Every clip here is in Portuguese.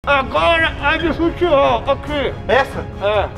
Agora a de futebol, aqui. Essa? É.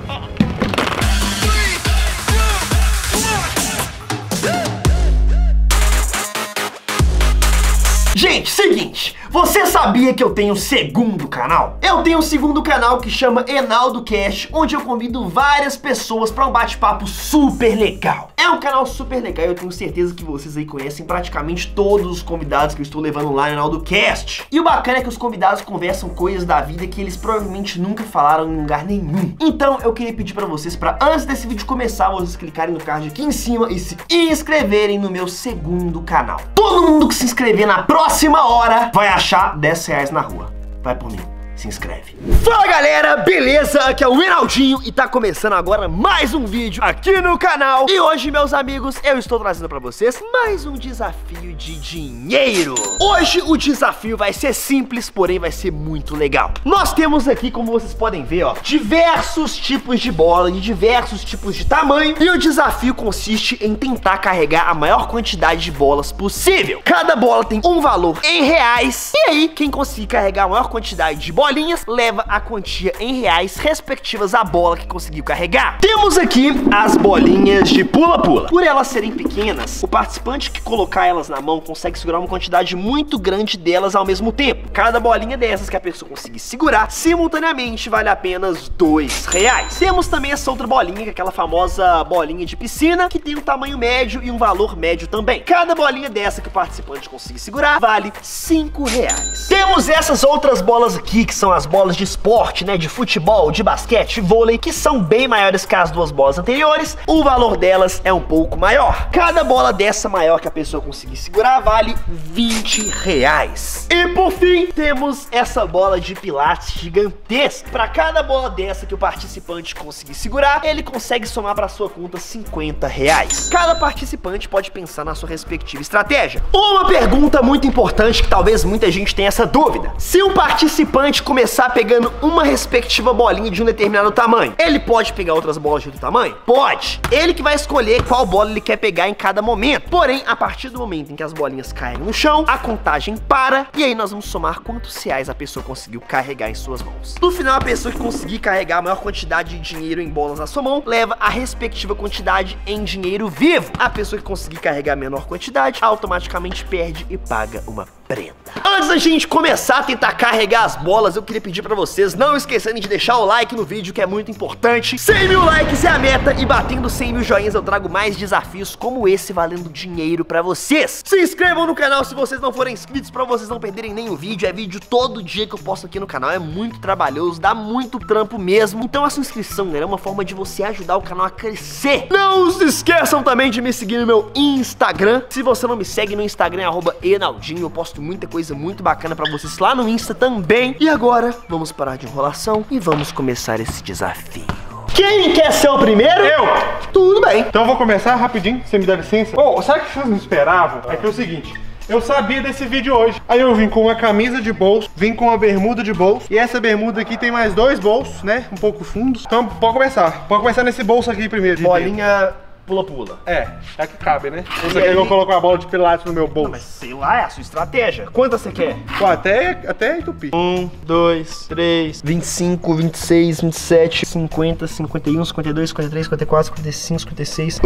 Gente, seguinte, você sabia que eu tenho um segundo canal? Eu tenho um segundo canal que chama Enaldo Cast, onde eu convido várias pessoas para um bate-papo super legal. É um canal super legal e eu tenho certeza que vocês aí conhecem praticamente todos os convidados que eu estou levando lá no Enaldo Cast. E o bacana é que os convidados conversam coisas da vida que eles provavelmente nunca falaram em lugar nenhum. Então eu queria pedir para vocês, antes desse vídeo começar, vocês clicarem no card aqui em cima e se inscreverem no meu segundo canal. Todo mundo que se inscrever na próxima hora vai achar 10 reais na rua. Vai por mim. Se inscreve. Fala galera, beleza? Aqui é o Enaldinho e tá começando agora mais um vídeo aqui no canal. E hoje, meus amigos, eu estou trazendo pra vocês mais um desafio de dinheiro. Hoje o desafio vai ser simples, porém vai ser muito legal. Nós temos aqui, como vocês podem ver, ó, diversos tipos de bola, de diversos tipos de tamanho. E o desafio consiste em tentar carregar a maior quantidade de bolas possível. Cada bola tem um valor em reais. E aí, quem conseguir carregar a maior quantidade de bolas leva a quantia em reais respectivas à bola que conseguiu carregar. Temos aqui as bolinhas de pula-pula. Por elas serem pequenas, o participante que colocar elas na mão consegue segurar uma quantidade muito grande delas ao mesmo tempo. Cada bolinha dessas que a pessoa conseguir segurar simultaneamente vale apenas 2 reais. Temos também essa outra bolinha, que é aquela famosa bolinha de piscina, que tem um tamanho médio e um valor médio também. Cada bolinha dessa que o participante conseguir segurar vale 5 reais. Temos essas outras bolas aqui, que são as bolas de esporte, né, de futebol, de basquete, vôlei, que são bem maiores que as duas bolas anteriores. O valor delas é um pouco maior. Cada bola dessa maior que a pessoa conseguir segurar vale 20 reais. E por fim, temos essa bola de pilates gigantesca. Para cada bola dessa que o participante conseguir segurar, ele consegue somar para sua conta 50 reais. Cada participante pode pensar na sua respectiva estratégia. Uma pergunta muito importante que talvez muita gente tenha essa dúvida: se o participante começar pegando uma respectiva bolinha de um determinado tamanho, ele pode pegar outras bolas de outro tamanho? Pode! Ele que vai escolher qual bola ele quer pegar em cada momento. Porém, a partir do momento em que as bolinhas caem no chão, a contagem para e aí nós vamos somar quantos reais a pessoa conseguiu carregar em suas mãos. No final, a pessoa que conseguir carregar a maior quantidade de dinheiro em bolas na sua mão leva a respectiva quantidade em dinheiro vivo. A pessoa que conseguir carregar a menor quantidade automaticamente perde e paga uma prenda. Antes da gente começar a tentar carregar as bolas, eu queria pedir pra vocês não esquecerem de deixar o like no vídeo, que é muito importante. 100 mil likes é a meta e batendo 100 mil joinhas eu trago mais desafios como esse valendo dinheiro pra vocês. Se inscrevam no canal se vocês não forem inscritos, pra vocês não perderem nenhum vídeo. É vídeo todo dia que eu posto aqui no canal, é muito trabalhoso, dá muito trampo mesmo. Então a sua inscrição, né, é uma forma de você ajudar o canal a crescer. Não se esqueçam também de me seguir no meu Instagram. Se você não me segue no Instagram, é @Enaldinho, eu posto muita coisa muito bacana pra vocês lá no Insta também. E agora, vamos parar de enrolação e vamos começar esse desafio. Quem quer ser o primeiro? Eu! Tudo bem. Então eu vou começar rapidinho, você me dá licença? Oh, sabe o que vocês não esperavam? É que é o seguinte: eu sabia desse vídeo hoje. Aí eu vim com uma camisa de bolso, vim com uma bermuda de bolso. E essa bermuda aqui tem mais 2 bolsos, né? Um pouco fundos. Então pode começar. Pode começar nesse bolso aqui primeiro. Bolinha pula-pula. É que cabe, né? Esse aqui eu coloco uma bola de pilates no meu bolso. Não, mas sei lá, é a sua estratégia. Quantas você quer? Pô, até entupir. 1, 2, 3, 25, 26, 27, 50, 51, 52, 53, 54, 55, 56,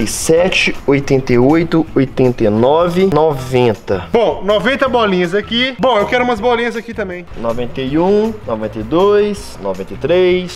87, 88, 89, 90. Bom, 90 bolinhas aqui. Bom, eu quero umas bolinhas aqui também. 91, 92, 93,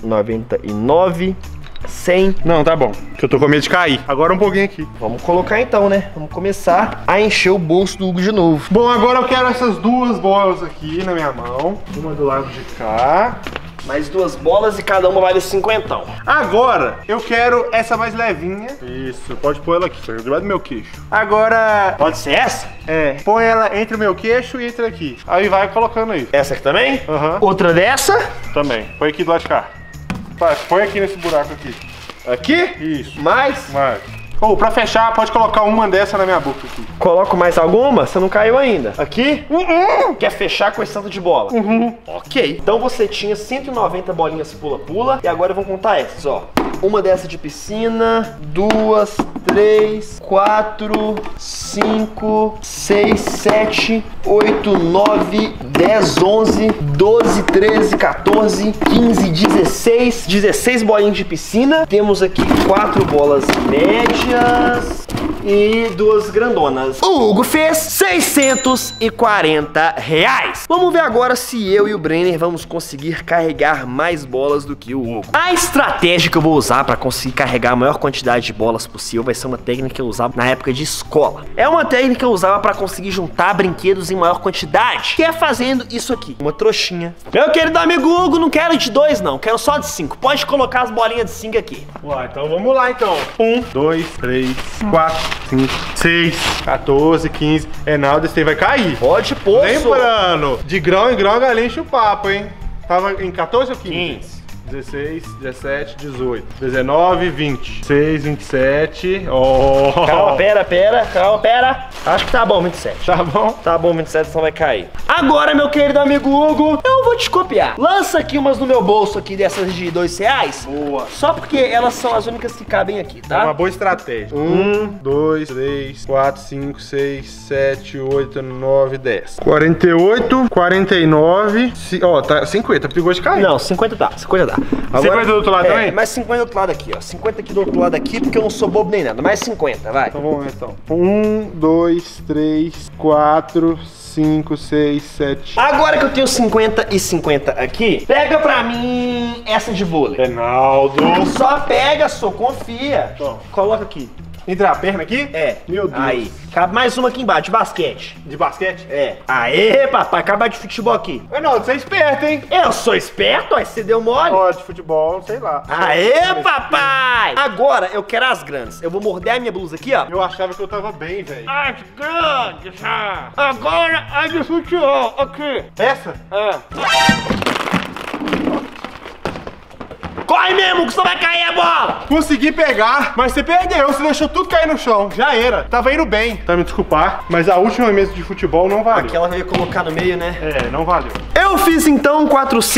99... 100. Não, tá bom, que eu tô com medo de cair. Agora um pouquinho aqui. Vamos colocar então, né? Vamos começar a encher o bolso do Hugo de novo. Bom, agora eu quero essas 2 bolas aqui na minha mão. Uma do lado de cá. Mais 2 bolas e cada uma vale 50. Agora, eu quero essa mais levinha. Isso, pode pôr ela aqui, do lado do meu queixo. Agora... Pode ser essa? É, põe ela entre o meu queixo e entre aqui. Aí vai colocando aí. Essa aqui também? Aham. Outra dessa? Também. Põe aqui do lado de cá. Põe aqui nesse buraco aqui. Aqui? Isso. Mais? Ou pra fechar, pode colocar uma dessa na minha boca aqui. Coloco mais alguma? Você não caiu ainda. Aqui? Quer fechar com esse tanto de bola? Ok. Então você tinha 190 bolinhas pula-pula. E agora eu vou contar essas, ó. Uma dessa de piscina, 2, 3, 4, 5, 6, 7, 8, 9, 10, 11, 12, 13, 14, 15, 16. 16 bolinhas de piscina. Temos aqui 4 bolas médias e 2 grandonas. O Hugo fez 640 reais. Vamos ver agora se eu e o Brenner vamos conseguir carregar mais bolas do que o Hugo. A estratégia que eu vou usar para conseguir carregar a maior quantidade de bolas possível vai ser uma técnica que eu usava na época de escola. É uma técnica que eu usava para conseguir juntar brinquedos em maior quantidade, que é fazendo isso aqui, uma trouxinha. Meu querido amigo Hugo, não quero de 2 não, quero só de 5. Pode colocar as bolinhas de 5 aqui. Ué, então vamos lá então. 1, 2, 3, 4, 5, 6, 14, 15. Reinaldo, esse aí vai cair. Pode pôr. Lembrando, de grão em grão a galinha enche o papo, hein? Tava em 14 ou 15? 16, 17, 18, 19, 20, 6, 27. Oh. Calma, pera. Acho que tá bom 27. Tá bom? Tá bom 27, senão vai cair. Agora, meu querido amigo Hugo, eu vou te copiar. Lança aqui umas no meu bolso aqui dessas de 2 reais. Boa. Só porque elas são as únicas que cabem aqui, É tá? uma boa estratégia. 1, 2, 3, 4, 5, 6, 7, 8, 9, 10. 48, 49. Ó, tá 50. Perigoso de cair. Não, 50 tá. 50 dá. 50 do outro lado também? Mais 50 do outro lado aqui, ó. 50 aqui do outro lado aqui, porque eu não sou bobo nem nada. Mais 50, vai. Então vamos lá, então. 1, 2, 3, 4, 5, 6, 7. Agora que eu tenho 50 e 50 aqui, pega pra mim essa de vôlei. Reinaldo. Só pega, só confia. Bom. Coloca aqui. Entra a perna aqui? É. Meu Deus. Aí. Cabe mais uma aqui embaixo, de basquete. De basquete? É. Aê, papai, acaba de futebol aqui. Reinaldo, você é esperto, hein? Eu sou esperto, aí você deu mole. Ó, de futebol, sei lá. Aê, papai! Agora eu quero as grandes. Eu vou morder a minha blusa aqui, ó. Eu achava que eu tava bem, velho. As grandes, ah. Agora a de futebol, aqui. Essa? É. Corre mesmo, que senão vai cair a bola! Consegui pegar, mas você perdeu, você deixou tudo cair no chão. Já era, tava indo bem. Tá, me desculpar, mas a última mesa de futebol não valeu. Aquela eu ia colocar no meio, né? É, não valeu. Eu fiz então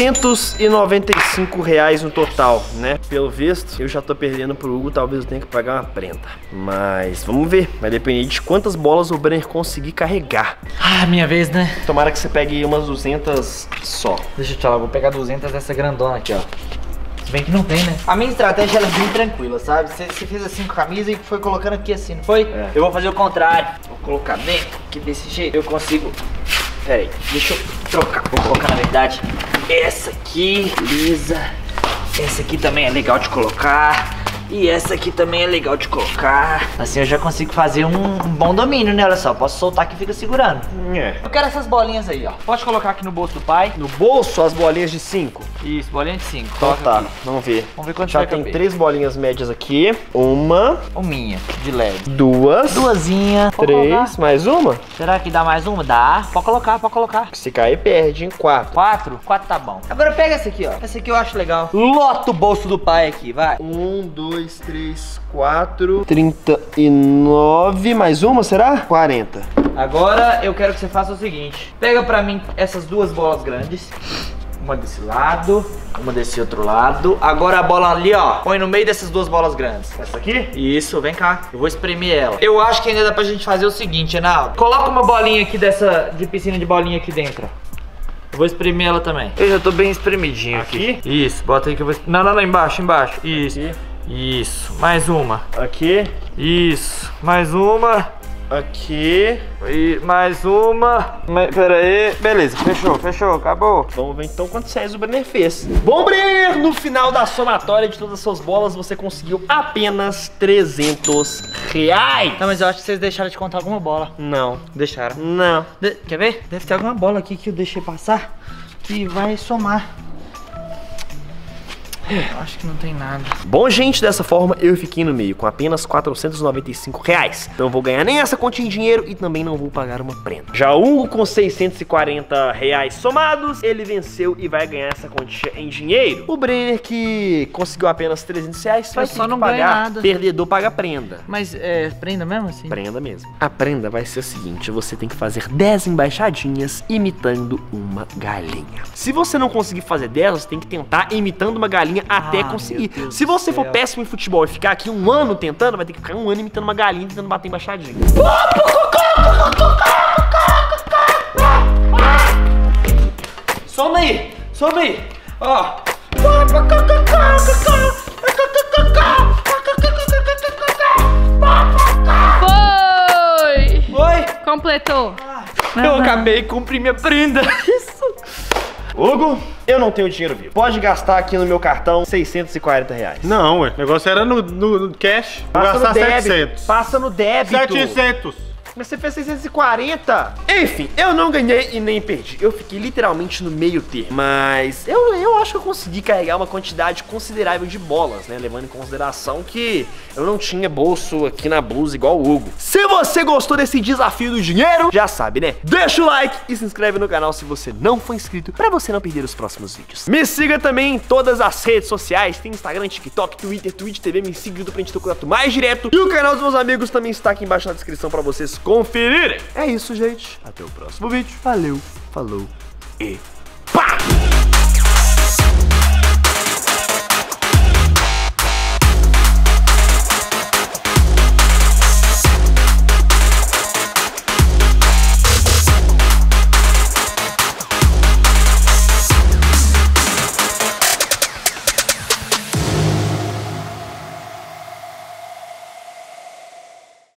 495 reais no total, né? Pelo visto, eu já tô perdendo pro Hugo, talvez eu tenha que pagar uma prenda. Mas vamos ver, vai depender de quantas bolas o Brenner conseguir carregar. Ah, minha vez, né? Tomara que você pegue umas 200 só. Deixa eu te falar, vou pegar 200 dessa grandona aqui, ó. Se bem que não tem, né? A minha estratégia ela é bem tranquila, sabe? Você fez assim com a camisa e foi colocando aqui assim, não foi? É. Eu vou fazer o contrário. Vou colocar dentro, que desse jeito eu consigo... Pera aí, deixa eu trocar. Vou colocar, na verdade, essa aqui, lisa. Essa aqui também é legal de colocar. E essa aqui também é legal de colocar. Assim eu já consigo fazer um bom domínio, né? Olha só, posso soltar que fica segurando. É. Eu quero essas bolinhas aí, ó. Pode colocar aqui no bolso do pai. No bolso, as bolinhas de 5. Isso, bolinha de 5. Então tá, vamos ver. Vamos ver quanto Já vai tem caber. 3 bolinhas médias aqui. Uma, Ou minha, de leve. 2, Duasinha. Pode 3, colocar. mais uma. Será que dá mais uma? Dá. Pode colocar, pode colocar. Se cair, perde em 4. 4? 4 tá bom. Agora pega essa aqui, ó. Essa aqui eu acho legal. Lota o bolso do pai aqui, vai. 1, 2, 3, 4, 39, mais uma, será? 40. Agora eu quero que você faça o seguinte. Pega pra mim essas duas bolas grandes. Uma desse lado, uma desse outro lado. Agora a bola ali, ó, põe no meio dessas duas bolas grandes. Essa aqui? Isso, vem cá. Eu vou espremer ela. Eu acho que ainda dá pra gente fazer o seguinte, Reinaldo. Coloca uma bolinha aqui dessa, de piscina de bolinha aqui dentro, ó. Eu vou espremer ela também. Eu já tô bem espremidinho aqui. Isso, bota aí que eu vou... Não, embaixo. Isso. Aqui. Isso, mais uma. Aqui. Isso, mais uma. Aqui. E mais uma. Pera aí. Beleza, fechou, acabou. Vamos ver então quantos reais o Brenner fez. Bom, Brenner, no final da somatória de todas as suas bolas, você conseguiu apenas 300 reais. Não, mas eu acho que vocês deixaram de contar alguma bola. Não. Deixaram. Não. Quer ver? Deve ter alguma bola aqui que eu deixei passar e vai somar. Eu acho que não tem nada. Bom, gente, dessa forma eu fiquei no meio com apenas 495 reais. Não vou ganhar nem essa quantia em dinheiro e também não vou pagar uma prenda. Já o Hugo com 640 reais somados, ele venceu e vai ganhar essa quantia em dinheiro. O Brenner, que conseguiu apenas 300 reais, vai Eu ter só que não ganho pagar. nada. Perdedor paga prenda. Mas prenda mesmo assim? Prenda mesmo. A prenda vai ser o seguinte: você tem que fazer 10 embaixadinhas imitando uma galinha. Se você não conseguir fazer 10, você tem que tentar imitando uma galinha galinha até conseguir. Se você for péssimo em futebol e ficar aqui um ano tentando, vai ter que ficar um ano imitando uma galinha, tentando bater embaixadinha. Some aí, ó. Foi! Completou. Eu acabei de cumprir minha prenda. Isso. Hugo, eu não tenho dinheiro vivo. Pode gastar aqui no meu cartão R$640. Não, ué. O negócio era no cash. Vou gastar 700. Passa no débito. 700. Mas você fez 640. Enfim, eu não ganhei e nem perdi. Eu fiquei literalmente no meio termo. Mas eu acho que eu consegui carregar uma quantidade considerável de bolas, né? Levando em consideração que eu não tinha bolso aqui na blusa igual o Hugo. Se você gostou desse desafio do dinheiro, já sabe, né? Deixa o like e se inscreve no canal se você não for inscrito, pra você não perder os próximos vídeos. Me siga também em todas as redes sociais. Tem Instagram, TikTok, Twitter, Twitch TV. Me siga pra gente ter contato mais direto. E o canal dos meus amigos também está aqui embaixo na descrição pra vocês conferirem. É isso, gente. Até o próximo vídeo. Valeu, falou e pá!